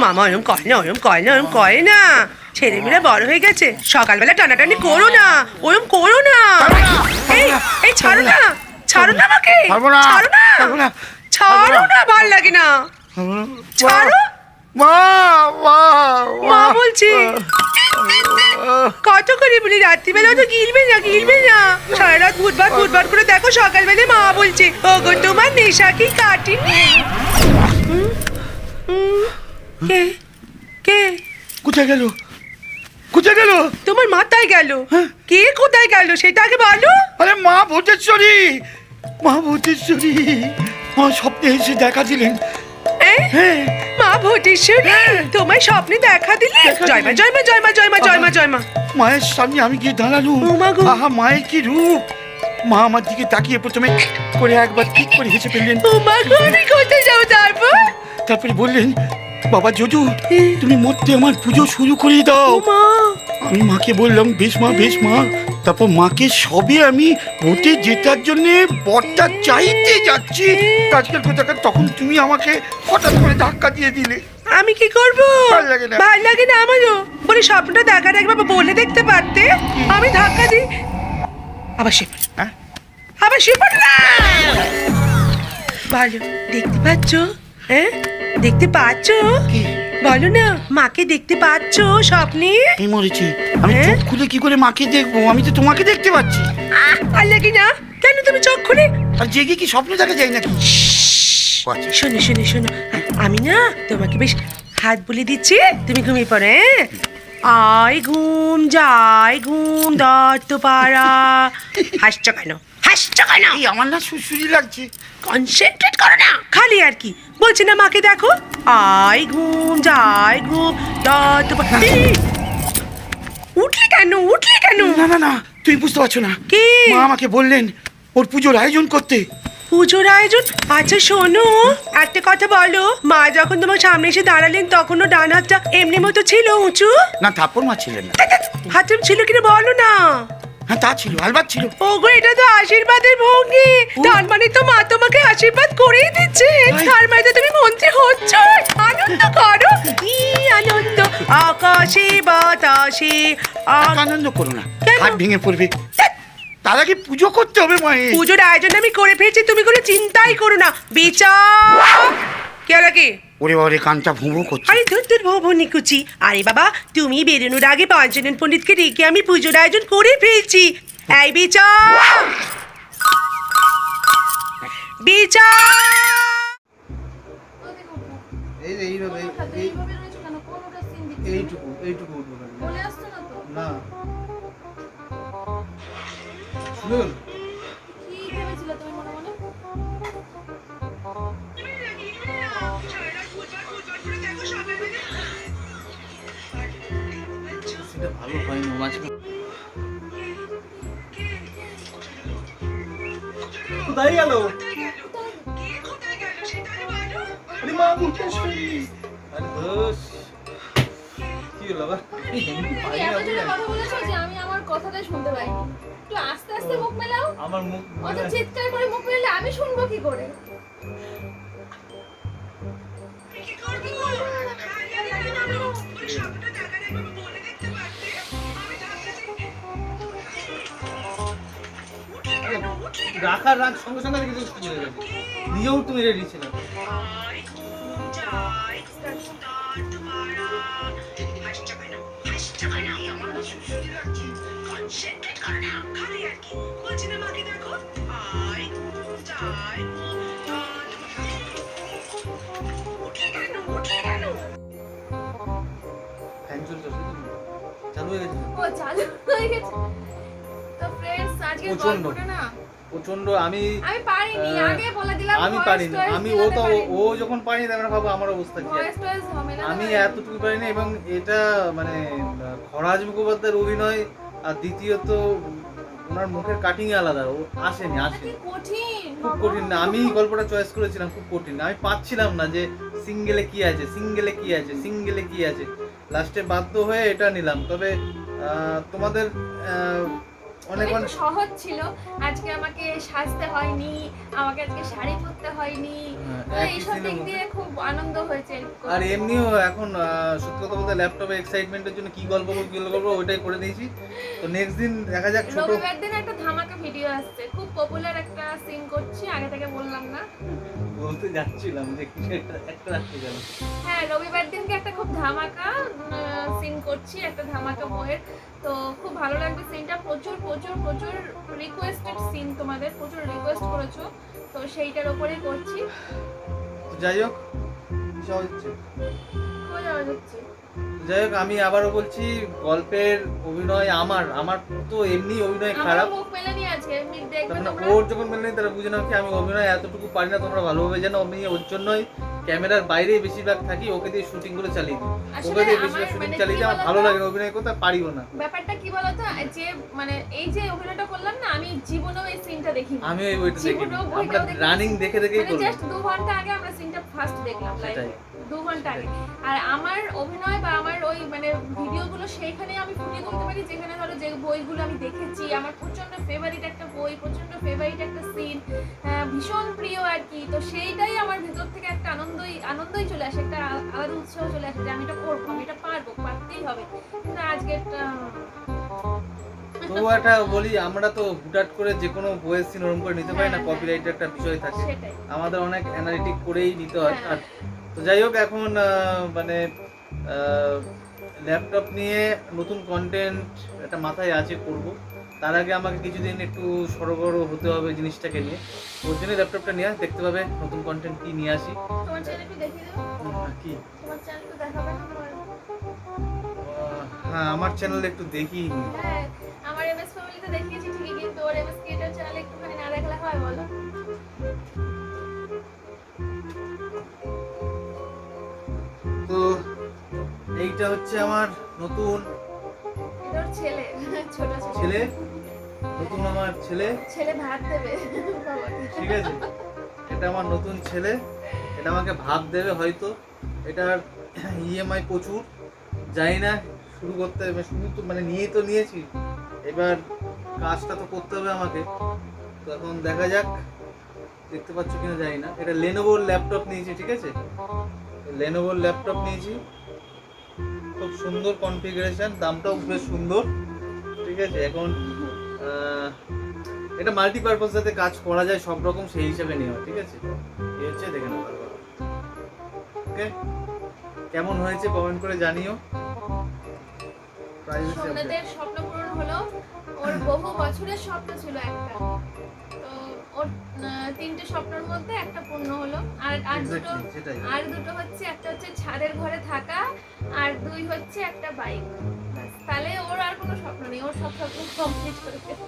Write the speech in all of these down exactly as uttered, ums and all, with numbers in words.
মামা ওরম করে না, ওরম করে না, ওরম করে না। ছেলেমেয়েরা বড় হয়ে গেছে, সকালবেলা টানাটানি করো না, ওরম করো না। এই এই ছাড়ো না, ছাড়ো না আমাকে, ছাড়ো না, ছাড়ো না, ভাল লাগে না, ছাড়ো। মা মা মা বলছি কত করে বলি রাত্রিবেলা তো গিলবে না, গিলবে না। সারা রাত ভুটভাট ভুটভাট করে দেখো, সকালবেলা মা বলছে ওগো তোমার নেশা কি কাটেনি? কে কে কোথায় গেল, কোথায় গেল? তোমার মাথায় গেল। কে কোথায় গেল সেটা আগে বলো। আরে মা ভূতেশ্বরী, মা ভূতেশ্বরী মা স্বপ্নে এসে দেখা দিলেন। মা ভূতেশ্বরী তোমার স্বপ্নে দেখা দিলে? জয় মা জয় মা জয় মা জয় মা জয় মা জয় মা। মায়ের সামনে আমি গিয়ে দাঁড়ালুম। আহা মায়ের কি রূপ! মা আমার দিকে তাকিয়ে প্রথমে করে একবার ঠিক করে হেসে ফেললেন। আমি কোথায় যাবো তারপর? তারপরে বললেন বাবা যদু তুমি মরতে আমার পুজো শুরু করে দাও। আমি মাকে বললাম বেশ মা বেশ মা। তারপর মাকে সবে আমি ভোটে জেতার জন্য বরটা চাইতে যাচ্ছি, আজকাল কোথাকার তখন তুমি আমাকে হঠাৎ করে ধাক্কা দিয়ে দিলে। আমি কি করবো? ভালো লাগে না, ভালো লাগে না আমারও। বলে স্বপ্নটা দেখার একবার বলে দেখতে পারতে। আমি ধাক্কা দিই আবার সে হ্যাঁ আবার সে ভালো দেখতে পাচ্ছ? হ্যাঁ দেখতে পাচ্ছ? বলো না মাকে দেখতে পাচ্ছ স্বপ্নে? আমি মরেছি, আমি চোখ খুলে কি করে মাকে দেখবো? আমি তো তোমাকে দেখতে পাচ্ছি। আর লাগে না কেন তুমি চোখ খুলে? আর জেগে কি স্বপ্ন দেখা যায় নাকি? শোনো শোনো শোনো, আমি না তোমাকে বেশ হাত বলে দিচ্ছি, তুমি ঘুমিয়ে পড়ে। আয় ঘুম যায় ঘুম দত্ত পাড়া। হাসছো কেন, হাসছো কেন? আমার না সুসুরি লাগছে। কনসেন্ট্রেট করো না, খালি আর কি বলছি না মাকে দেখো। আয় ঘুম যায় ঘুম দত্ত পাড়া। উঠলে কেন, উঠলে কেন? না না না তুমি বুঝতে পারছো না। কি? মা আমাকে বললেন ওর পুজোর আয়োজন করতে। পুজোর আয়োজন? আচ্ছা শোনো একটা কথা বলো, মা যখন তোমার সামনে এসে দাঁড়ালেন তখনও ডান হাতটা এমনি মতো ছিল উঁচু? না থাপ্পড় মা ছিলেন না। হাতটা ছিল কিনা বলো না। হ্যাঁ তা ছিল, আলবাত ছিল। ওগো এটা তো আশীর্বাদের ভঙ্গি, তার মানে তো মা তোমাকে আশীর্বাদ করেই দিচ্ছে। তার মানে তো তুমি মন্ত্রী হচ্ছ। আনন্দ করো, কি আনন্দ আকাশে বাতাসে। আনন্দ করো না, হাত ভেঙে পড়বে। তার আগে পুজো করতে হবে মায়ের। পুজোর আয়োজন আমি করে ফেলছি, তুমি কোনো চিন্তাই করো না। বিচার কে লাগে? ওরে বাবা রে কানটা ভুঁভু করছে। আরে ধুর ধুর ভৌ নিকুচি। আরে বাবা তুমি বেরোনোর আগে পঞ্চানন পণ্ডিতকে ডেকে আমি পুজোর আয়োজন করে ফেলছি। এই বিচার বিচার। এই যে এইভাবে এইভাবে রয়েছে কেন? কোনটা সিন দিচ্ছি? এইটুকু এইটুকু উঠবো না। বলে আসছো না তো? না। শুনুন কি ভেবেছিলে তুমি মনে মনে? সেটা ভালো হয়নি মাঝে। কোথায় গেল? আরে মা ভূতেশ্বরী। আরে দোষ কি হলো বাবা? এত জোরে কথা বলেছো যে আমি আমার কথাটাই শুনতে পাইনি। একটু আস্তে আস্তে মুখ মেলাও। আমার মুখ অত চিৎকার করে মুখ মেলালে আমি শুনবো কি করে? রাখার রাগ সঙ্গে সঙ্গে কিছু শুরু হয়ে গেছে। নিজেও তুমি রেডি ছিল। ফ্যান চলছে চালু হয়ে গেছে। ও চালু হয়ে গেছে। তো फ्रेंड्स আজকে গল্পটা না প্রচন্ড আমি আমি পারিনি, আগে বলে দিলাম আমি পারিনি। আমি ও তো ও যখন পারিনি তার মানে ভাবো আমার অবস্থা কি। আমি এতটুকু পারিনি এবং এটা মানে খরাজ মুখোপাধ্যায়ের অভিনয় আর দ্বিতীয়ত ওনার মুখের কাটিং এ আলাদা, ও আসেনি আসেনি খুব কঠিন না। আমি গল্পটা চয়েস করেছিলাম খুব কঠিন না, আমি পাচ্ছিলাম না যে সিঙ্গেলে কি আছে সিঙ্গেলে কি আছে সিঙ্গেলে কি আছে। লাস্টে বাধ্য হয়ে এটা নিলাম। তবে তোমাদের অনেক একটু অনেক সহজ ছিল। আজকে আমাকে সাজতে হয়নি, আমাকে আজকে শাড়ি পরতে হয়নি, হ্যাঁ, তো একই এইসব দিনের দিক মধ্যে। দিয়ে খুব আনন্দ হয়েছে। আর এমনিও এখন আহ, সত্যি কথা বলতে ল্যাপটপে এক্সাইটমেন্টের জন্য কি গল্প করবো কি গল্প করবো ওইটাই করে দিয়েছি। তো নেক্সট দিন দেখা যাক ছোট রবিবার দিন একটা ধামাকা ভিডিও আসছে, খুব পপুলার একটা সিন করছি, আগে থেকে বললাম না। বলতে যাচ্ছিলাম যে কিছু একটা একটা রাখতে গেল। হ্যাঁ, রবিবার দিনকে একটা খুব ধামাকা সিন করছি, একটা ধামাকা বইয়ের। তো খুব ভালো লাগবে সিনটা, প্রচুর প্রচুর প্রচুর রিকোয়েস্টেড সিন, তোমাদের প্রচুর রিকোয়েস্ট করেছো, তো সেইটার উপরেই করছি। তো যাই হোক কিসব হচ্ছে কোথায় যাওয়া যাচ্ছে? যাই হোক আমি আবারও বলছি গল্পের অভিনয় আমার আমার তো এমনি অভিনয় খারাপ। আমার মুখ মেলে নিয়ে আছে, এমনি দেখবে তার মানে তোমরা। ওর যখন মেলে নেই তারা বুঝে নাও কি আমি অভিনয় এতটুকু পারি না, তোমরা ভালোভাবে জানো। আমি ওর জন্যই ক্যামেরার বাইরেই বেশিরভাগ থাকি, ওকে দিয়ে শুটিং করে চালিয়ে দিই, আসলে ওকে দিয়ে আমার বেশিরভাগ শুটিং মানে চালিয়ে কি দিই। আমার বলতো? ভালো লাগে না, অভিনয় করতে পারিও না। ব্যাপারটা কি বলতো, যে মানে এই যে অভিনয়টা করলাম না, আমি জীবনেও এই সিনটা দেখিনি। আমি ওই বইটা দেখি জীবনেও আমরা বইটাও দেখিনি। রানিং দেখে দেখেই মানে করবো। জাস্ট দু ঘন্টা আগে আমরা সিনটা ফার্স্ট দেখলাম লাইভ, সেটাই। দু ঘন্টা আগে। আর আমার অভিনয় বা আমার ওই মানে ভিডিওগুলো সেইখানে আমি ফুটিয়ে তুলতে পারি, যেখানে ধরো যে বইগুলো আমি দেখেছি, আমার প্রচন্ড ফেভারিট একটা বই, প্রচন্ড ফেভারিট একটা সিন, ভীষণ প্রিয় আর কি। তো সেইটাই আমার ভিতর থেকে একটা আনন্দই আনন্দই চলে আসে, একটা আ- আলাদা উৎসাহ চলে আসে যে আমি এটা করবো, আমি এটা পারবো, পারতেই হবে। কিন্তু আজকে একটা তো একটা বলি, আমরা তো হুটহাট করে যে কোনো বইয়ের সিন ওরকম করে নিতে পারি না, হ্যাঁ, কপিরাইটের একটা বিষয় থাকে, সেটাই। আমাদের অনেক অ্যানালিটিক করেই নিতে হয়। হ্যাঁ। আর তো যাই হোক এখন আহ, মানে ল্যাপটপ নিয়ে নতুন কন্টেন্ট একটা মাথায় আছে করব। তার আগে আমাকে কিছুদিন একটু সরগর হতে হবে জিনিসটাকে নিয়ে, ওর জন্য ল্যাপটপটা নিয়ে দেখতে পাবে নতুন কন্টেন্ট কি নিয়ে আসি। তোমার চ্যানেল একটু দেখিয়ে দেবো, আহ, কি তোমার চ্যানেল একটু দেখাবে না আমার? আহ, হ্যাঁ আমার চ্যানেল একটু দেখি। হ্যাঁ, আমার এমএস ফ্যামিলিতে দেখিয়েছি ঠিকই, কিন্তু ওর এমএস ক্রিয়েটর চ্যানেল একটুখানি না দেখলে হয় বলো? তো এইটা হচ্ছে আমার নতুন এটা ওর ছেলে, ছোট ছোট ছেলে, নতুন আমার ছেলে, ছেলে ভাত দেবে বাবাকে। ঠিক আছে। এটা আমার নতুন ছেলে, এটা আমাকে ভাব দেবে হয়তো। এটার ইএমআই প্রচুর, জানি না শুরু করতে হবে, শুরু তো মানে নিয়েই তো নিয়েছি, এবার কাজটা তো করতে হবে আমাকে। তো এখন দেখা যাক, দেখতে পাচ্ছ কিনা জানি না। এটা লেনোভোর ল্যাপটপ নিয়েছি, ঠিক আছে, লেনোভোর ল্যাপটপ নিয়েছি, খুব সুন্দর কনফিগারেশন, দামটাও বেশ সুন্দর, ঠিক আছে। এখন আহ, এটা মাল্টিপারপাস যাতে কাজ করা যায় সব রকম সেই হিসাবে নেওয়া, ঠিক আছে। এই হচ্ছে দেখে নাও, ওকে কেমন হয়েছে কমেন্ট করে জানিও। প্রাইস হচ্ছে সোমনাথের স্বপ্ন পূরণ হলো, ওর বহু বছরের স্বপ্ন ছিল একটা, তো ওর আহ, তিনটে স্বপ্নের মধ্যে একটা পূর্ণ হলো। আর আর দুটো Exactly, সেটাই। আর দুটো হচ্ছে, একটা হচ্ছে ছাদের ঘরে থাকা, আর দুই হচ্ছে একটা বাইক। তাহলে ওর আর কোনো স্বপ্ন নেই, ওর সব স্বপ্ন কমপ্লিট করে ফেলবে।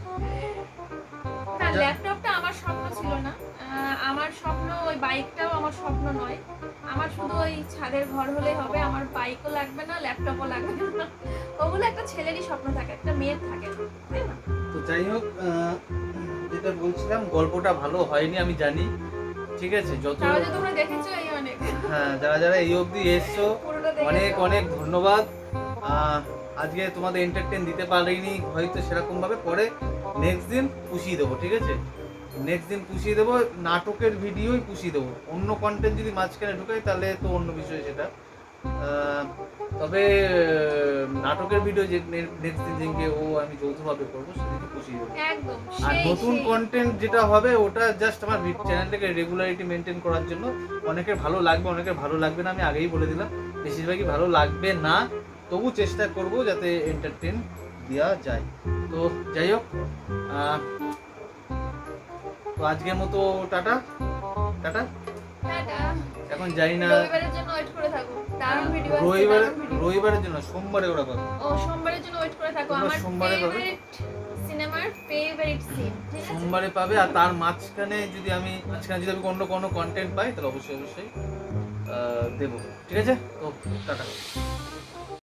না, ল্যাপটপটা আমার স্বপ্ন ছিল না, আহ, আমার স্বপ্ন ওই বাইকটাও আমার স্বপ্ন নয়। আমার শুধু ওই ছাদের ঘর হলেই হবে, আমার বাইকও লাগবে না, ল্যাপটপও লাগবে না। ওগুলো একটা ছেলেরই স্বপ্ন থাকে, একটা মেয়ের থাকে না, তাই না? তো যাই হোক আহ, যেটা বলছিলাম, গল্পটা ভালো হয়নি আমি জানি, ঠিক আছে। যত তাহলে তোমরা দেখেছো এই অনেক, হ্যাঁ যারা যারা এই অবধি এসছো পুরোটা দেখেছো। অনেক অনেক ধন্যবাদ। আহ, আজকে তোমাদের এন্টারটেন দিতে পারিনি হয়তো সেরকম ভাবে, পরে নেক্সট দিন পুষিয়ে দেবো, ঠিক আছে। নেক্সট দিন পুষিয়ে দেবো, নাটকের ভিডিওই পুষিয়ে দেবো। অন্য কন্টেন্ট যদি মাঝখানে ঢুকাই তাহলে তো অন্য বিষয় সেটা। আহ, তবে আহ, নাটকের ভিডিও যে নেক্সট দিন যেদিনকে ও আমি যৌথভাবে করবো সেদিনকে পুষিয়ে দেবো। একদম আর সেই নতুন সেই। কন্টেন্ট যেটা হবে ওটা জাস্ট আমার চ্যানেলটাকে রেগুলারিটি মেনটেন করার জন্য। অনেকের ভালো লাগবে, অনেকের ভালো লাগবে না, আমি আগেই বলে দিলাম। বেশিরভাগই ভালো লাগবে না, তবু চেষ্টা করব যাতে এন্টারটেন দেওয়া যায়। তো যাই হোক আহ, তো আজকের মতো টাটা টাটা। টাটা। এখন জানি না রবিবারের জন্য ওয়েট করে থাকো, দারুণ ভিডিও আসছে, রবিবার দারুণ video। রবিবারের জন্য সোমবারে ওরা পাবে। ও সোমবারের জন্য ওয়েট করে থাকো, তোমরা আমার সোমবারে পাবে। ফেভারিট সিনেমার ফেভারিট সিন, ঠিক আছে? সোমবারে পাবে। আর তার মাঝখানে যদি আমি মাঝখানে যদি আমি অন্য কোনো কন্টেন্ট পাই তাহলে অবশ্যই অবশ্যই আহ, দেবো, ঠিক আছে। তো টাটা।